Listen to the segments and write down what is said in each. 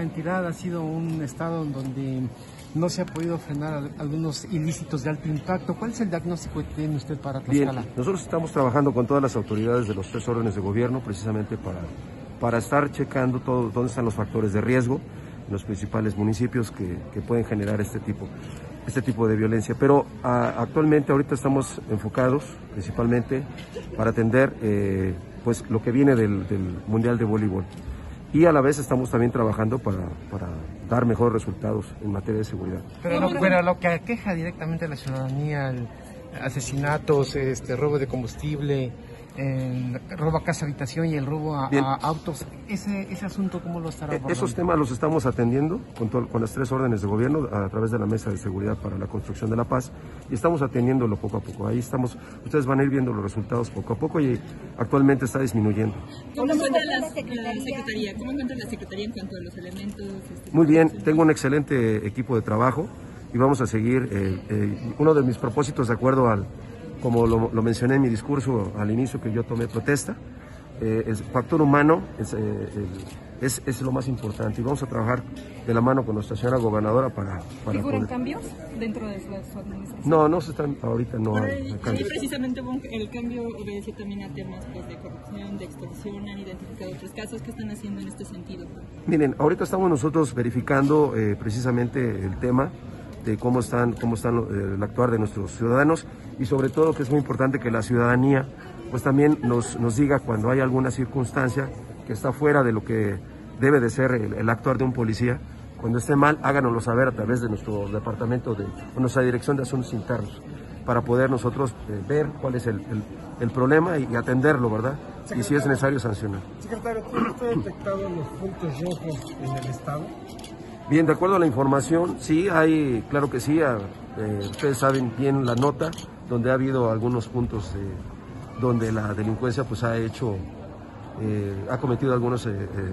entidad ha sido un estado en donde no se ha podido frenar algunos ilícitos de alto impacto. ¿Cuál es el diagnóstico que tiene usted para Tlaxcala? Bien, nosotros estamos trabajando con todas las autoridades de los 3 órdenes de gobierno precisamente para estar checando todo, dónde están los factores de riesgo en los principales municipios que pueden generar este tipo de violencia. Pero actualmente ahorita estamos enfocados principalmente para atender pues lo que viene del Mundial de Voleibol. Y a la vez estamos también trabajando para dar mejores resultados en materia de seguridad. Pero lo que aqueja directamente a la ciudadanía, asesinatos, robo de combustible, el robo a casa habitación y el robo a autos, ese asunto, ¿cómo lo estará abordando? Esos temas los estamos atendiendo con las 3 órdenes de gobierno a través de la Mesa de Seguridad para la Construcción de la Paz, y estamos atendiéndolo poco a poco. Ahí estamos, ustedes van a ir viendo los resultados poco a poco, y actualmente está disminuyendo. ¿Cómo encuentra la Secretaría? ¿Cómo encuentra la Secretaría en cuanto a los elementos? Muy bien, tengo un excelente equipo de trabajo y vamos a seguir. Uno de mis propósitos, de acuerdo como lo mencioné en mi discurso al inicio que yo tomé protesta, el factor humano es lo más importante, y vamos a trabajar de la mano con nuestra señora gobernadora para ¿Figuran cambios dentro de su administración? No se están, ahorita no hay cambios. Precisamente el cambio obedeció también a temas de corrupción, de extorsión. ¿Han identificado otros casos? ¿Qué están haciendo en este sentido? Miren, ahorita estamos nosotros verificando precisamente el tema de cómo están el actuar de nuestros ciudadanos, y sobre todo, que es muy importante, que la ciudadanía pues también nos diga cuando hay alguna circunstancia que está fuera de lo que debe de ser el actuar de un policía. Cuando esté mal, háganoslo saber a través de nuestro departamento o nuestra dirección de asuntos internos, para poder nosotros ver cuál es el problema y atenderlo, ¿verdad? Y si es necesario, sancionar. Secretario, ¿tiene usted detectado los puntos rojos en el estado? Bien, de acuerdo a la información, sí, claro que sí. Ustedes saben bien la nota, donde ha habido algunos puntos donde la delincuencia pues ha cometido algunos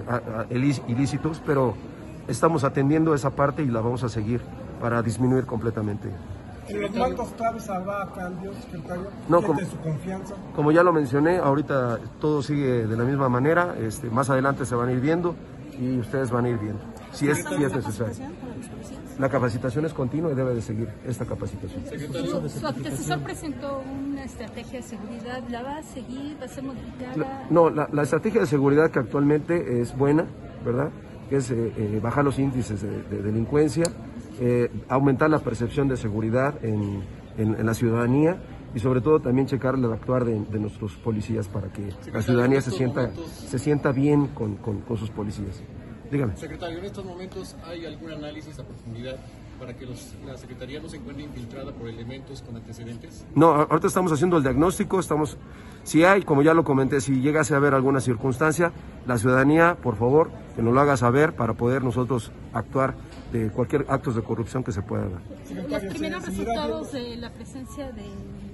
ilícitos, pero estamos atendiendo esa parte y la vamos a seguir para disminuir completamente. ¿En los mandos claves habrá cambios, secretario? No, ¿Su confianza? Como ya lo mencioné, ahorita todo sigue de la misma manera. Más adelante se van a ir viendo y ustedes van a ir viendo, si es necesario. La capacitación es continua y debe de seguir esta capacitación. Su antecesor presentó una estrategia de seguridad, ¿la va a seguir? ¿Va a ser modificada? No, la estrategia de seguridad que actualmente es buena, ¿verdad? Que es bajar los índices de delincuencia, aumentar la percepción de seguridad en la ciudadanía, y sobre todo también checar el actuar de nuestros policías para que la ciudadanía se sienta bien con sus policías. Dígame. Secretario, en estos momentos ¿hay algún análisis a profundidad para que la Secretaría no se encuentre infiltrada por elementos con antecedentes? No, ahorita estamos haciendo el diagnóstico, si hay, como ya lo comenté, si llegase a haber alguna circunstancia, la ciudadanía, por favor, que nos lo haga saber para poder nosotros actuar de cualquier actos de corrupción que se pueda dar. Los primeros resultados de la presencia de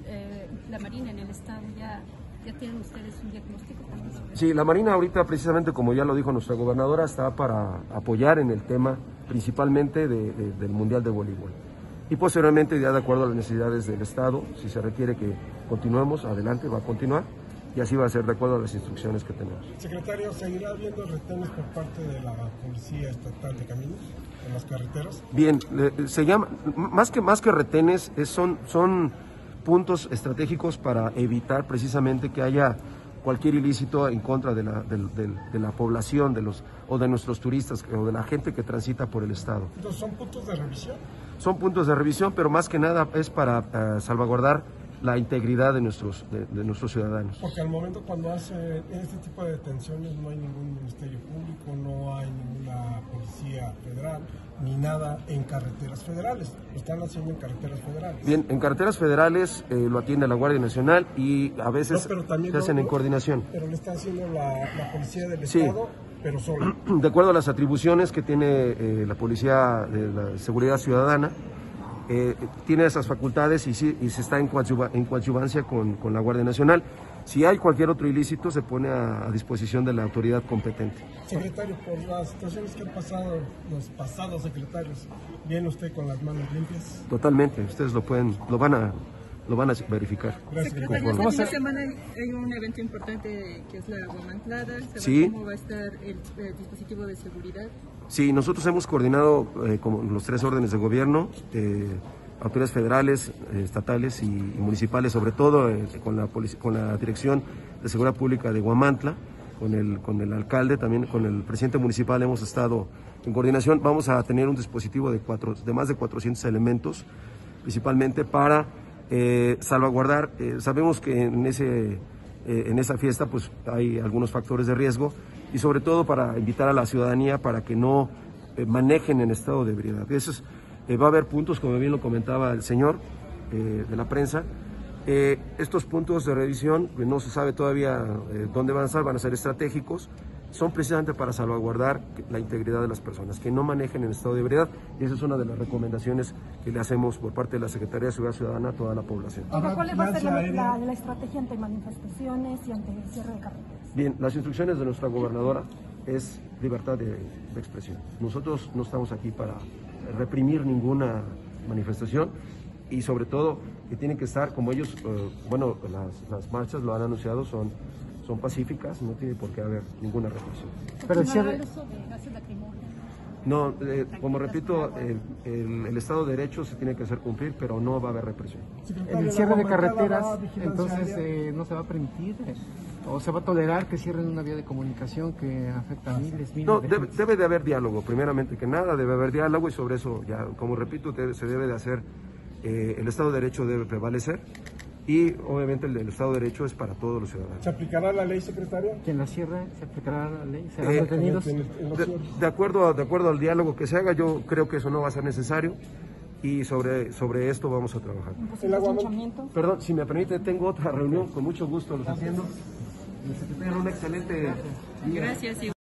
la Marina en el estado, ¿ya tienen ustedes un diagnóstico también sobre eso? Sí, la Marina ahorita, precisamente como ya lo dijo nuestra gobernadora, está para apoyar en el tema principalmente del Mundial de Voleibol. Y posteriormente, ya de acuerdo a las necesidades del Estado, si se requiere que continuemos, adelante, va a continuar, y así va a ser de acuerdo a las instrucciones que tenemos. Secretario, ¿seguirá habiendo retenes por parte de la Policía Estatal de Caminos en las carreteras? Bien, se llama, más que retenes, son puntos estratégicos para evitar precisamente que haya cualquier ilícito en contra de la población, o de nuestros turistas, o de la gente que transita por el estado. Entonces, ¿son puntos de revisión? Son puntos de revisión, pero más que nada es para salvaguardar la integridad de nuestros ciudadanos. Porque al momento cuando hacen este tipo de detenciones no hay ningún Ministerio Público, no hay ninguna Policía Federal, ni nada en carreteras federales. Lo están haciendo en carreteras federales. Bien, en carreteras federales lo atiende la Guardia Nacional y a veces se hacen en coordinación. Pero lo está haciendo la Policía del Estado, pero solo. De acuerdo a las atribuciones que tiene la Policía de la Seguridad Ciudadana, tiene esas facultades y se está en coadyuvancia con la Guardia Nacional. Si hay cualquier otro ilícito, se pone a disposición de la autoridad competente. Secretario, por las situaciones que han pasado los pasados secretarios, ¿viene usted con las manos limpias? Totalmente, ustedes lo van a verificar. Gracias. Secretario, esta semana hay un evento importante que es la Guamantlara. Sí. ¿Cómo va a estar el dispositivo de seguridad? Sí, nosotros hemos coordinado con los 3 órdenes de gobierno, autoridades federales, estatales y municipales, sobre todo con la Dirección de Seguridad Pública de Huamantla, con el alcalde, también con el presidente municipal hemos estado en coordinación. Vamos a tener un dispositivo de más de 400 elementos, principalmente para salvaguardar. Sabemos que en esa fiesta pues hay algunos factores de riesgo y sobre todo para invitar a la ciudadanía para que no manejen en estado de ebriedad. Va a haber puntos, como bien lo comentaba el señor de la prensa. Estos puntos de revisión, no se sabe todavía dónde van a estar, van a ser estratégicos, son precisamente para salvaguardar la integridad de las personas, que no manejen en estado de ebriedad, y esa es una de las recomendaciones que le hacemos por parte de la Secretaría de Seguridad Ciudadana a toda la población. ¿Cuál va a ser la estrategia ante manifestaciones y ante el cierre de carreteras? Bien, las instrucciones de nuestra gobernadora es libertad de expresión. Nosotros no estamos aquí para reprimir ninguna manifestación y sobre todo que tienen que estar como ellos, las marchas lo han anunciado, son pacíficas, no tiene por qué haber ninguna represión. Pero el uso de gases lacrimógenos. No, como repito, el Estado de Derecho se tiene que hacer cumplir, pero no va a haber represión. En el cierre de carreteras, entonces no se va a permitir o se va a tolerar que cierren una vía de comunicación que afecta a miles No, de gente. debe de haber diálogo, primeramente que nada, debe haber diálogo y sobre eso, ya como repito, se debe de hacer, el Estado de Derecho debe prevalecer. Y obviamente el Estado de Derecho es para todos los ciudadanos. ¿Se aplicará la ley, secretario? Quien la cierre, ¿se aplicará la ley? ¿Serán detenidos? De acuerdo al diálogo que se haga, yo creo que eso no va a ser necesario y sobre esto vamos a trabajar. Perdón, si me permite, tengo otra reunión, con mucho gusto los atiendo. Un excelente día. Gracias.